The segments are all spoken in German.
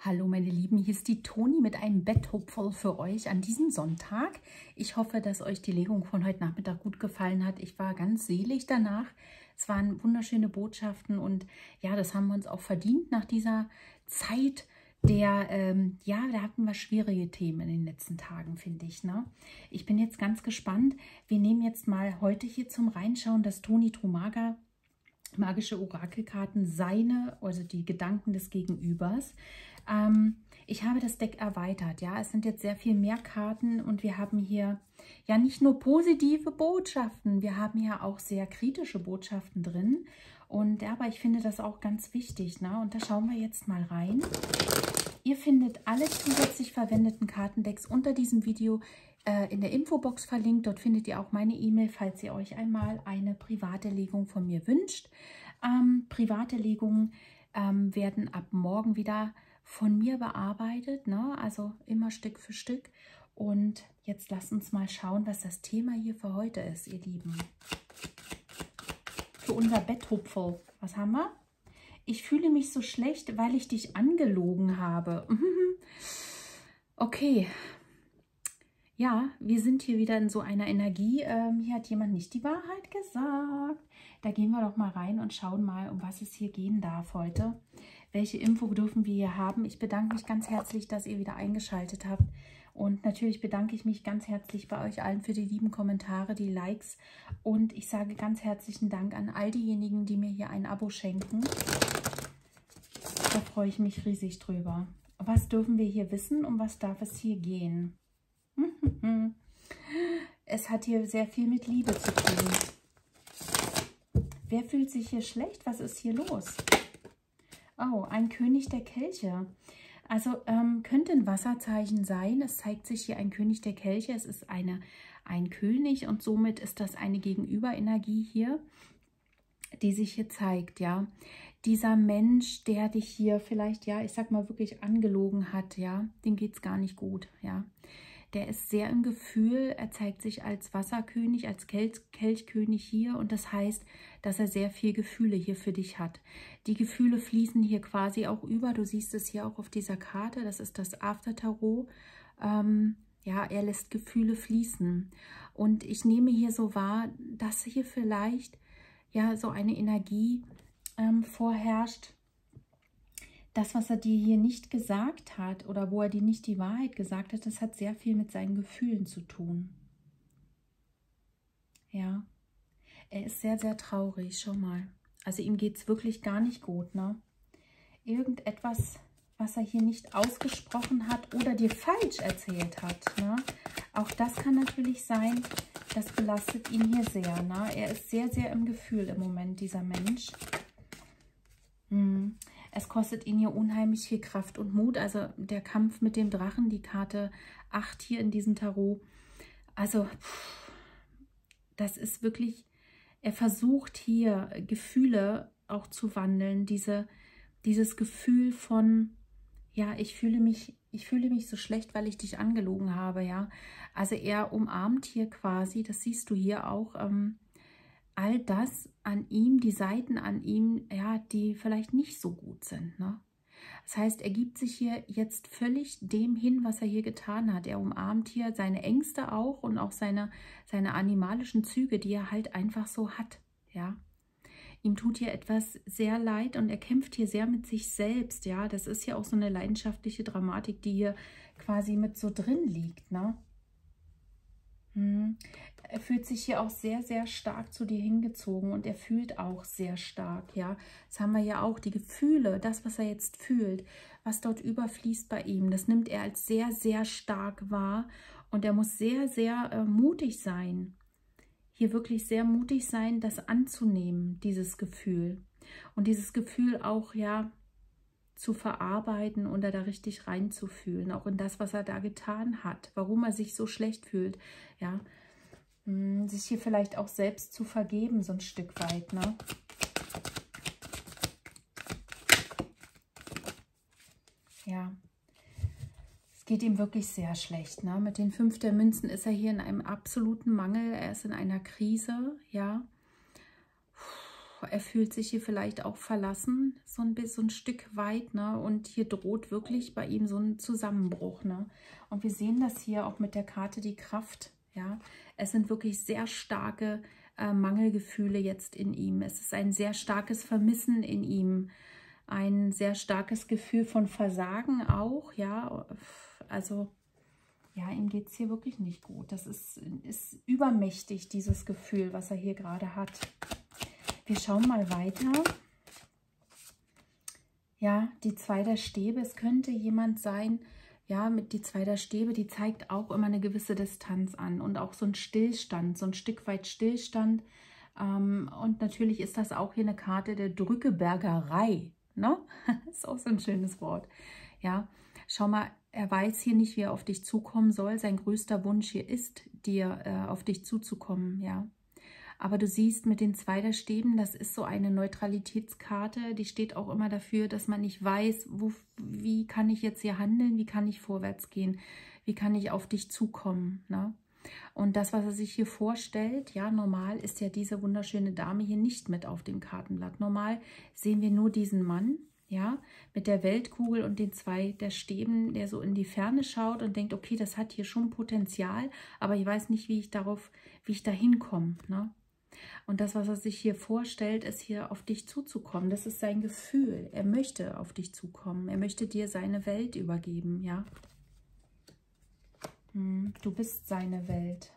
Hallo meine Lieben, hier ist die Toni mit einem Betthupferl für euch an diesem Sonntag. Ich hoffe, dass euch die Legung von heute Nachmittag gut gefallen hat. Ich war ganz selig danach. Es waren wunderschöne Botschaften und ja, das haben wir uns auch verdient nach dieser Zeit da hatten wir schwierige Themen in den letzten Tagen, finde ich. Ne? Ich bin jetzt ganz gespannt. Wir nehmen jetzt mal heute hier zum Reinschauen das Toni Trumaga magische Orakelkarten, also die Gedanken des Gegenübers. Ich habe das Deck erweitert, ja, es sind jetzt sehr viel mehr Karten und wir haben hier ja nicht nur positive Botschaften, wir haben hier auch sehr kritische Botschaften drin und ja, aber ich finde das auch ganz wichtig, ne? Und da schauen wir jetzt mal rein. Ihr findet alle zusätzlich verwendeten Kartendecks unter diesem Video in der Infobox verlinkt. Dort findet ihr auch meine E-Mail, falls ihr euch einmal eine private Legung von mir wünscht. Private Legungen werden ab morgen wieder von mir bearbeitet, ne? Also immer Stück für Stück. Und jetzt lasst uns mal schauen, was das Thema hier für heute ist, ihr Lieben. Für unser Betthupferl. Was haben wir? Ich fühle mich so schlecht, weil ich dich angelogen habe. Okay. Ja, wir sind hier wieder in so einer Energie. Hier hat jemand nicht die Wahrheit gesagt. Da gehen wir doch mal rein und schauen mal, um was es hier gehen darf heute. Welche Info dürfen wir hier haben? Ich bedanke mich ganz herzlich, dass ihr wieder eingeschaltet habt. Und natürlich bedanke ich mich ganz herzlich bei euch allen für die lieben Kommentare, die Likes. Und ich sage ganz herzlichen Dank an all diejenigen, die mir hier ein Abo schenken. Da freue ich mich riesig drüber. Was dürfen wir hier wissen? Um was darf es hier gehen? Es hat hier sehr viel mit Liebe zu tun. Wer fühlt sich hier schlecht? Was ist hier los? Oh, ein König der Kelche. Also könnte ein Wasserzeichen sein. Es zeigt sich hier ein König der Kelche. Es ist ein König und somit ist das eine Gegenüberenergie hier, die sich hier zeigt, ja. Dieser Mensch, der dich hier vielleicht, ja, ich sag mal wirklich angelogen hat, ja, dem geht es gar nicht gut, ja. Der ist sehr im Gefühl, er zeigt sich als Wasserkönig, als Kelchkönig hier und das heißt, dass er sehr viel Gefühle hier für dich hat. Die Gefühle fließen hier quasi auch über, du siehst es hier auch auf dieser Karte, das ist das After-Tarot. Ja, er lässt Gefühle fließen und ich nehme hier so wahr, dass hier vielleicht ja so eine Energie vorherrscht, das, was er dir hier nicht gesagt hat oder wo er dir nicht die Wahrheit gesagt hat, das hat sehr viel mit seinen Gefühlen zu tun. Ja, er ist sehr, sehr traurig, schau mal. Also ihm geht es wirklich gar nicht gut, ne? Irgendetwas, was er hier nicht ausgesprochen hat oder dir falsch erzählt hat, ne? Auch das kann natürlich sein, das belastet ihn hier sehr, ne? Er ist sehr, sehr im Gefühl im Moment, dieser Mensch. Es kostet ihn hier unheimlich viel Kraft und Mut. Also der Kampf mit dem Drachen, die Karte 8 hier in diesem Tarot. Also das ist wirklich, er versucht hier Gefühle auch zu wandeln. Dieses Gefühl von, ja, ich fühle mich so schlecht, weil ich dich angelogen habe, ja. Also er umarmt hier quasi, das siehst du hier auch, all das an ihm, die Seiten an ihm, ja, die vielleicht nicht so gut sind, ne? Das heißt, er gibt sich hier jetzt völlig dem hin, was er hier getan hat. Er umarmt hier seine Ängste auch und auch seine animalischen Züge, die er halt einfach so hat, ja. Ihm tut hier etwas sehr leid und er kämpft hier sehr mit sich selbst, ja. Das ist ja auch so eine leidenschaftliche Dramatik, die hier quasi mit so drin liegt, ne? Er fühlt sich hier auch sehr, sehr stark zu dir hingezogen und er fühlt auch sehr stark, ja. Das haben wir ja auch, die Gefühle, das, was er jetzt fühlt, was dort überfließt bei ihm, das nimmt er als sehr, sehr stark wahr und er muss sehr, sehr mutig sein. Hier wirklich sehr mutig sein, das anzunehmen, dieses Gefühl. Und dieses Gefühl auch, ja, zu verarbeiten und da richtig reinzufühlen, auch in das, was er da getan hat, warum er sich so schlecht fühlt, ja, sich hier vielleicht auch selbst zu vergeben, so ein Stück weit, ne? Ja, es geht ihm wirklich sehr schlecht, ne? Mit den 5 der Münzen ist er hier in einem absoluten Mangel, er ist in einer Krise, ja. er fühlt sich hier vielleicht auch verlassen, so ein Stück weit, ne? Und hier droht wirklich bei ihm so ein Zusammenbruch, ne? Und wir sehen das hier auch mit der Karte die Kraft, ja? Es sind wirklich sehr starke Mangelgefühle jetzt in ihm. Es ist ein sehr starkes Vermissen in ihm, ein sehr starkes Gefühl von Versagen auch, ja? Also, ja, ihm geht es hier wirklich nicht gut. Das ist übermächtig, dieses Gefühl, was er hier gerade hat. Wir schauen mal weiter. Ja, die 2 der Stäbe. Es könnte jemand sein, ja, mit die 2 der Stäbe, die zeigt auch immer eine gewisse Distanz an und auch so ein Stillstand, so ein Stück weit Stillstand. Und natürlich ist das auch hier eine Karte der Drückebergerei, ne? Ist auch so ein schönes Wort. Ja, schau mal, er weiß hier nicht, wie er auf dich zukommen soll. Sein größter Wunsch hier ist, dir auf dich zuzukommen, ja. Aber du siehst mit den 2 der Stäben, das ist so eine Neutralitätskarte, die steht auch immer dafür, dass man nicht weiß, wie kann ich jetzt hier handeln, wie kann ich vorwärts gehen, wie kann ich auf dich zukommen, ne? Und das, was er sich hier vorstellt, ja, normal ist ja diese wunderschöne Dame hier nicht mit auf dem Kartenblatt. Normal sehen wir nur diesen Mann, ja, mit der Weltkugel und den 2 der Stäben, der so in die Ferne schaut und denkt, okay, das hat hier schon Potenzial, aber ich weiß nicht, wie ich da hinkomme, ne? Und das, was er sich hier vorstellt, ist hier auf dich zuzukommen. Das ist sein Gefühl. Er möchte auf dich zukommen. Er möchte dir seine Welt übergeben, ja. Du bist seine Welt.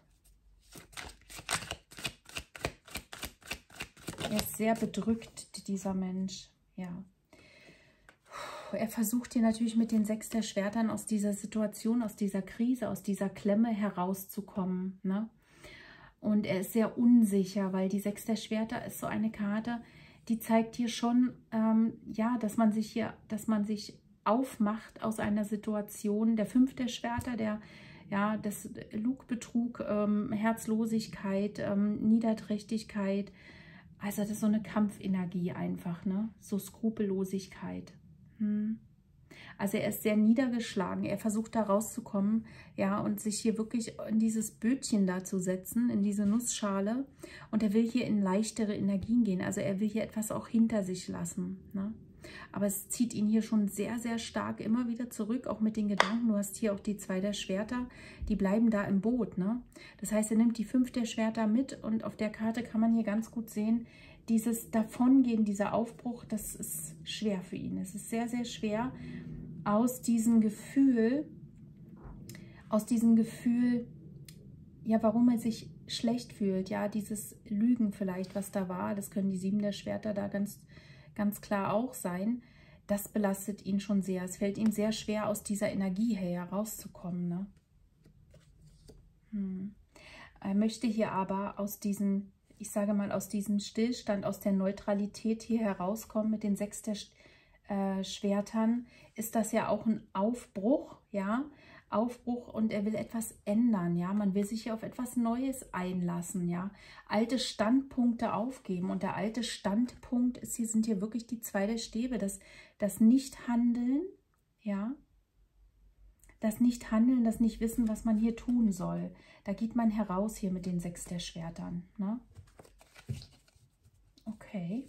Er ist sehr bedrückt, dieser Mensch, ja. Er versucht hier natürlich mit den 6 der Schwertern aus dieser Situation, aus dieser Krise, aus dieser Klemme herauszukommen, ne? Und er ist sehr unsicher, weil die 6 der Schwerter ist so eine Karte, die zeigt hier schon, ja, dass man sich aufmacht aus einer Situation. Der 5 der Schwerter, das Lug, Betrug, Herzlosigkeit, Niederträchtigkeit. Also das ist so eine Kampfenergie einfach, ne? So Skrupellosigkeit. Also er ist sehr niedergeschlagen, er versucht da rauszukommen, ja, und sich hier wirklich in dieses Bötchen da zu setzen, in diese Nussschale. Und er will hier in leichtere Energien gehen, also er will hier etwas auch hinter sich lassen, ne? Aber es zieht ihn hier schon sehr, sehr stark immer wieder zurück, auch mit den Gedanken. Du hast hier auch die 2 der Schwerter, die bleiben da im Boot, ne? Das heißt, er nimmt die 5 der Schwerter mit und auf der Karte kann man hier ganz gut sehen, dieses Davongehen, dieser Aufbruch, das ist schwer für ihn. Es ist sehr, sehr schwer, aus diesem Gefühl, ja, warum er sich schlecht fühlt, ja, dieses Lügen vielleicht, was da war, das können die 7 der Schwerter da ganz, ganz klar auch sein, das belastet ihn schon sehr. Es fällt ihm sehr schwer, aus dieser Energie herauszukommen, ne? Er möchte hier aber aus diesem, ich sage mal, aus diesem Stillstand, aus der Neutralität hier herauskommen mit den 6 der Schwertern, ist das ja auch ein Aufbruch, ja, Aufbruch, und er will etwas ändern, ja, man will sich hier auf etwas Neues einlassen, ja, alte Standpunkte aufgeben, und der alte Standpunkt ist hier, sind hier wirklich die 2 der Stäbe, das Nicht-Handeln, ja, das Nicht-Handeln, das Nicht-Wissen, was man hier tun soll, da geht man heraus hier mit den 6 der Schwertern, ne? Okay.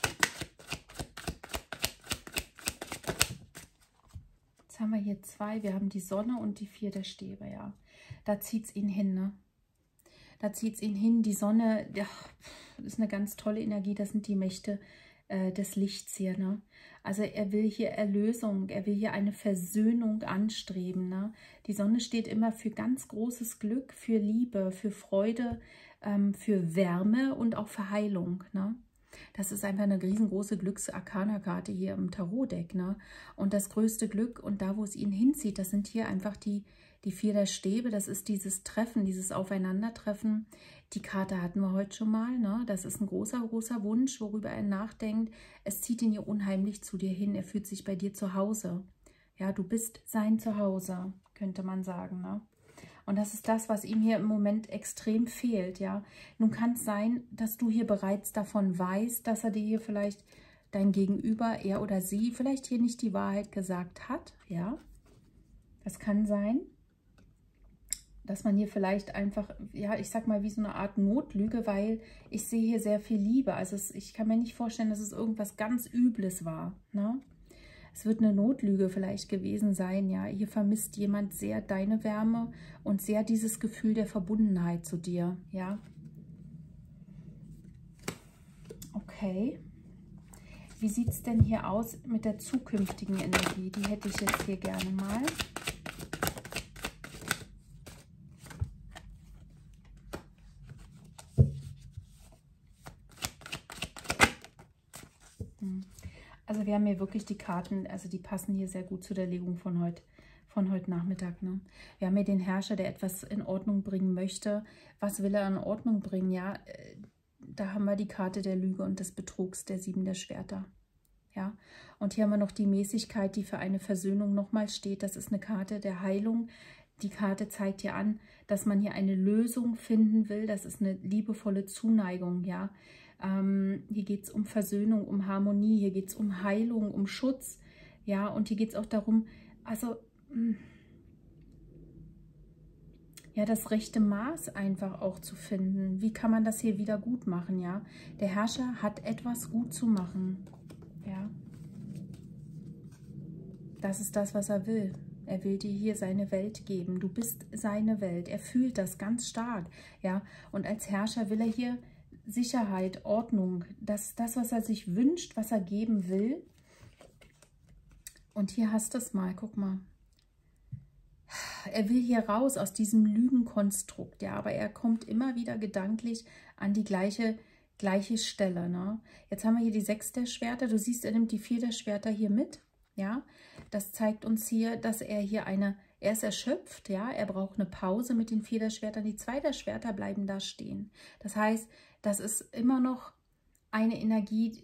Jetzt haben wir hier 2, wir haben die Sonne und die 4 der Stäbe, ja. Da zieht es ihn hin, ne? Da zieht es ihn hin. Die Sonne, ja, ist eine ganz tolle Energie, das sind die Mächte des Lichts hier, ne? Also er will hier Erlösung, er will hier eine Versöhnung anstreben, ne? Die Sonne steht immer für ganz großes Glück, für Liebe, für Freude, für Wärme und auch für Heilung, ne? Das ist einfach eine riesengroße Glücks-Arkana-Karte hier im Tarot-Deck, ne? Und das größte Glück und da, wo es ihn hinzieht, das sind hier einfach die 4 der Stäbe. Das ist dieses Treffen, dieses Aufeinandertreffen. Die Karte hatten wir heute schon mal, ne? Das ist ein großer, großer Wunsch, worüber er nachdenkt. Es zieht ihn hier unheimlich zu dir hin. Er fühlt sich bei dir zu Hause. Ja, du bist sein Zuhause, könnte man sagen, ne? Und das ist das, was ihm hier im Moment extrem fehlt, ja. Nun kann es sein, dass du hier bereits davon weißt, dass er dir hier vielleicht dein Gegenüber, er oder sie, vielleicht hier nicht die Wahrheit gesagt hat, ja. Das kann sein. dass man hier vielleicht einfach, ja, ich sag mal, wie so eine Art Notlüge, weil ich sehe hier sehr viel Liebe. Also ich kann mir nicht vorstellen, dass es irgendwas ganz Übles war, ne? Es wird eine Notlüge vielleicht gewesen sein, ja. Hier vermisst jemand sehr deine Wärme und sehr dieses Gefühl der Verbundenheit zu dir, ja. Okay. Wie sieht es denn hier aus mit der zukünftigen Energie? Die hätte ich jetzt hier gerne mal. Also wir haben hier wirklich die Karten, also die passen hier sehr gut zu der Legung von heute Nachmittag. Ne? Wir haben hier den Herrscher, der etwas in Ordnung bringen möchte. Was will er in Ordnung bringen? Ja, da haben wir die Karte der Lüge und des Betrugs, der 7 der Schwerter. Ja, und hier haben wir noch die Mäßigkeit, die für eine Versöhnung nochmal steht. Das ist eine Karte der Heilung. Die Karte zeigt hier an, dass man hier eine Lösung finden will. Das ist eine liebevolle Zuneigung, ja. Hier geht es um Versöhnung, um Harmonie, hier geht es um Heilung, um Schutz, ja, und hier geht es auch darum, also, ja, das rechte Maß einfach auch zu finden. Wie kann man das hier wieder gut machen, ja? Der Herrscher hat etwas gut zu machen, ja. Das ist das, was er will. Er will dir hier seine Welt geben. Du bist seine Welt. Er fühlt das ganz stark, ja. Und als Herrscher will er hier Sicherheit, Ordnung, das, was er sich wünscht, was er geben will. Und hier hast du es mal, guck mal. Er will hier raus aus diesem Lügenkonstrukt, ja, aber er kommt immer wieder gedanklich an die gleiche Stelle, ne? Jetzt haben wir hier die 6 der Schwerter, du siehst, er nimmt die 4 der Schwerter hier mit, ja. Das zeigt uns hier, dass er hier er ist erschöpft, ja, er braucht eine Pause mit den 4 der Schwerter, die 2 der Schwerter bleiben da stehen. Das heißt, das ist immer noch eine Energie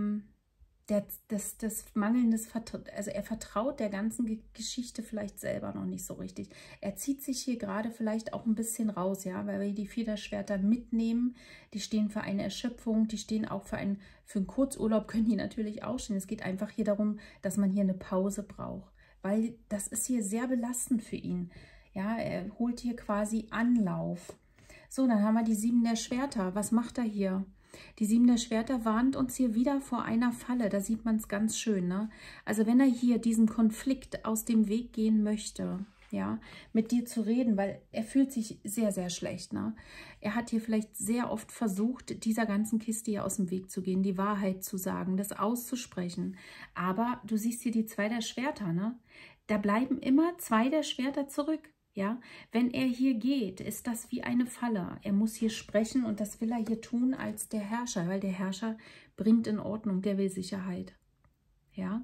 des mangelndes Vertrauen. Also er vertraut der ganzen Geschichte vielleicht selber noch nicht so richtig. Er zieht sich hier gerade vielleicht auch ein bisschen raus, ja, weil wir die 4 der Schwerter mitnehmen. Die stehen für eine Erschöpfung, die stehen auch für einen Kurzurlaub, können die natürlich auch stehen. Es geht einfach hier darum, dass man hier eine Pause braucht, weil das ist hier sehr belastend für ihn. Ja, er holt hier quasi Anlauf. So, dann haben wir die 7 der Schwerter. Was macht er hier? Die 7 der Schwerter warnt uns hier wieder vor einer Falle. Da sieht man es ganz schön, ne? Also wenn er hier diesem Konflikt aus dem Weg gehen möchte, ja, mit dir zu reden, weil er fühlt sich sehr, sehr schlecht, ne? Er hat hier vielleicht sehr oft versucht, dieser ganzen Kiste hier aus dem Weg zu gehen, die Wahrheit zu sagen, das auszusprechen. Aber du siehst hier die 2 der Schwerter, ne? Da bleiben immer 2 der Schwerter zurück. Ja, wenn er hier geht, ist das wie eine Falle. Er muss hier sprechen und das will er hier tun als der Herrscher, weil der Herrscher bringt in Ordnung, der will Sicherheit. Ja,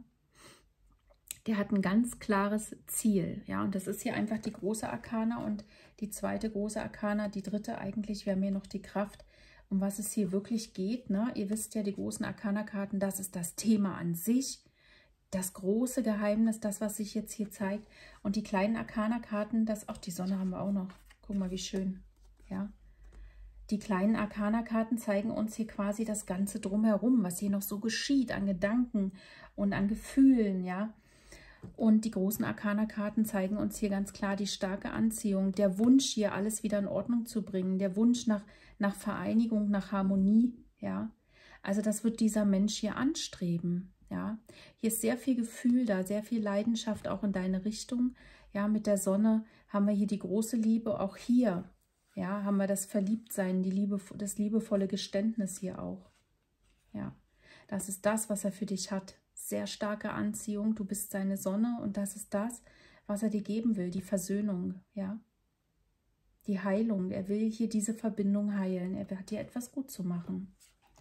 der hat ein ganz klares Ziel. Ja, und das ist hier einfach die große Arkana und die zweite große Arkana, die dritte eigentlich, wir haben hier noch die Kraft, um was es hier wirklich geht. Ne? Ihr wisst ja, die großen Arkana-Karten, das ist das Thema an sich. Das große Geheimnis, das, was sich jetzt hier zeigt. Und die kleinen Arkana-Karten, auch die Sonne haben wir auch noch. Guck mal, wie schön. Ja. Die kleinen Arkana-Karten zeigen uns hier quasi das Ganze drumherum, was hier noch so geschieht an Gedanken und an Gefühlen, ja. Und die großen Arkana-Karten zeigen uns hier ganz klar die starke Anziehung, der Wunsch, hier alles wieder in Ordnung zu bringen, der Wunsch nach Vereinigung, nach Harmonie, ja. Also das wird dieser Mensch hier anstreben. Ja, hier ist sehr viel Gefühl da, sehr viel Leidenschaft auch in deine Richtung. Ja, mit der Sonne haben wir hier die große Liebe, auch hier. Ja, haben wir das Verliebtsein, das liebevolle Geständnis hier auch. Ja, das ist das, was er für dich hat. Sehr starke Anziehung, du bist seine Sonne und das ist das, was er dir geben will, die Versöhnung, ja. Die Heilung, er will hier diese Verbindung heilen, er hat dir etwas gut zu machen.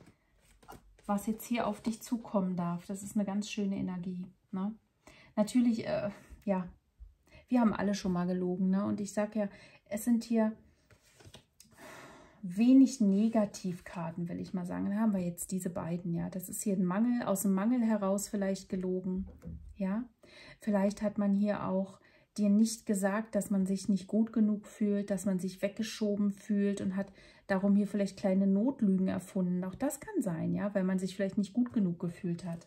Was jetzt hier auf dich zukommen darf. Das ist eine ganz schöne Energie. Ne? Natürlich, ja, wir haben alle schon mal gelogen. Ne? Und ich sage ja, es sind hier wenig Negativkarten, will ich mal sagen. Da haben wir jetzt diese beiden, ja. Das ist hier ein Mangel, aus dem Mangel heraus vielleicht gelogen. Ja, vielleicht hat man hier auch dir nicht gesagt, dass man sich nicht gut genug fühlt, dass man sich weggeschoben fühlt und hat darum hier vielleicht kleine Notlügen erfunden. Auch das kann sein, ja, weil man sich vielleicht nicht gut genug gefühlt hat.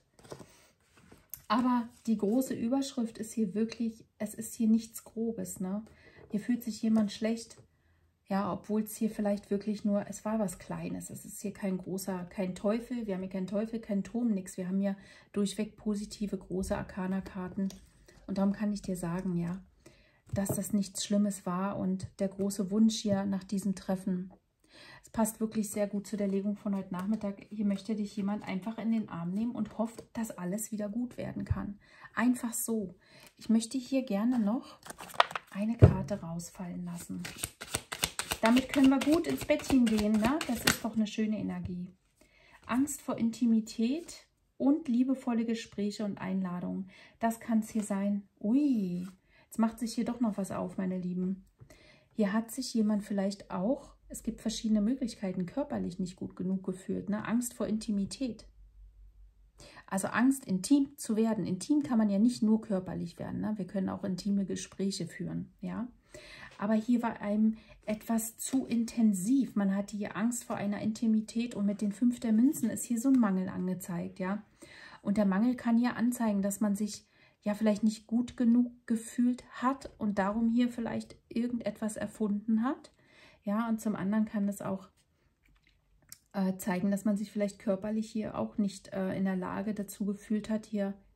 Aber die große Überschrift ist hier wirklich, es ist hier nichts Grobes, ne? Hier fühlt sich jemand schlecht, ja, obwohl es hier vielleicht wirklich nur, es war was Kleines. Es ist hier kein Teufel, wir haben hier keinen Teufel, keinen Turm, nichts. Wir haben hier durchweg positive, große Arkana-Karten. Und darum kann ich dir sagen, ja, dass das nichts Schlimmes war und der große Wunsch hier nach diesem Treffen. Es passt wirklich sehr gut zu der Legung von heute Nachmittag. Hier möchte dich jemand einfach in den Arm nehmen und hofft, dass alles wieder gut werden kann. Einfach so. Ich möchte hier gerne noch eine Karte rausfallen lassen. Damit können wir gut ins Bettchen gehen, ne? Das ist doch eine schöne Energie. Angst vor Intimität und liebevolle Gespräche und Einladungen. Das kann es hier sein. Ui, jetzt macht sich hier doch noch was auf, meine Lieben. Hier hat sich jemand vielleicht auch, es gibt verschiedene Möglichkeiten, körperlich nicht gut genug gefühlt. Ne? Angst vor Intimität. Also Angst, intim zu werden. Intim kann man ja nicht nur körperlich werden. Ne? Wir können auch intime Gespräche führen, ja. Aber hier war einem etwas zu intensiv. Man hatte hier Angst vor einer Intimität und mit den 5 der Münzen ist hier so ein Mangel angezeigt, ja. Und der Mangel kann hier anzeigen, dass man sich ja vielleicht nicht gut genug gefühlt hat und darum hier vielleicht irgendetwas erfunden hat. Ja, und zum anderen kann es auch zeigen, dass man sich vielleicht körperlich hier auch nicht in der Lage dazu gefühlt hat,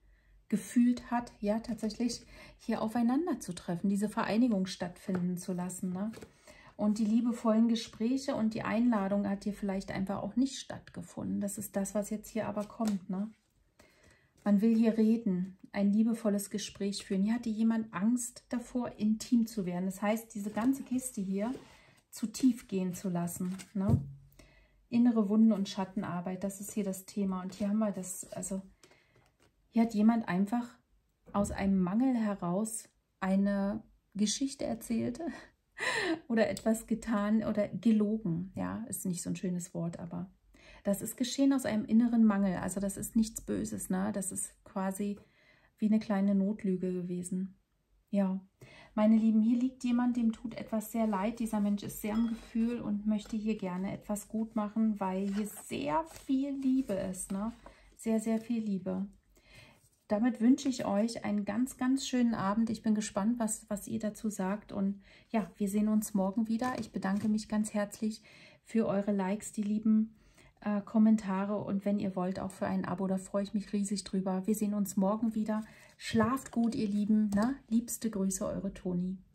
ja, tatsächlich hier aufeinander zu treffen, diese Vereinigung stattfinden zu lassen. Ne? Und die liebevollen Gespräche und die Einladung hat hier vielleicht einfach auch nicht stattgefunden. Das ist das, was jetzt hier aber kommt. Ne? Man will hier reden, ein liebevolles Gespräch führen. Hier hatte jemand Angst davor, intim zu werden. Das heißt, diese ganze Kiste hier zu tief gehen zu lassen. Ne? Innere Wunden und Schattenarbeit, das ist hier das Thema. Und hier haben wir das, also hier hat jemand einfach aus einem Mangel heraus eine Geschichte erzählt oder etwas getan oder gelogen. Ja, ist nicht so ein schönes Wort, aber das ist geschehen aus einem inneren Mangel. Also das ist nichts Böses, ne? Das ist quasi wie eine kleine Notlüge gewesen. Ja, meine Lieben, hier liegt jemand, dem tut etwas sehr leid. Dieser Mensch ist sehr im Gefühl und möchte hier gerne etwas gut machen, weil hier sehr viel Liebe ist, ne? Sehr, sehr viel Liebe. Damit wünsche ich euch einen ganz, ganz schönen Abend. Ich bin gespannt, was ihr dazu sagt. Und ja, wir sehen uns morgen wieder. Ich bedanke mich ganz herzlich für eure Likes, die lieben Kommentare. Und wenn ihr wollt, auch für ein Abo, da freue ich mich riesig drüber. Wir sehen uns morgen wieder. Schlaft gut, ihr Lieben. Ne? Liebste Grüße, eure Toni.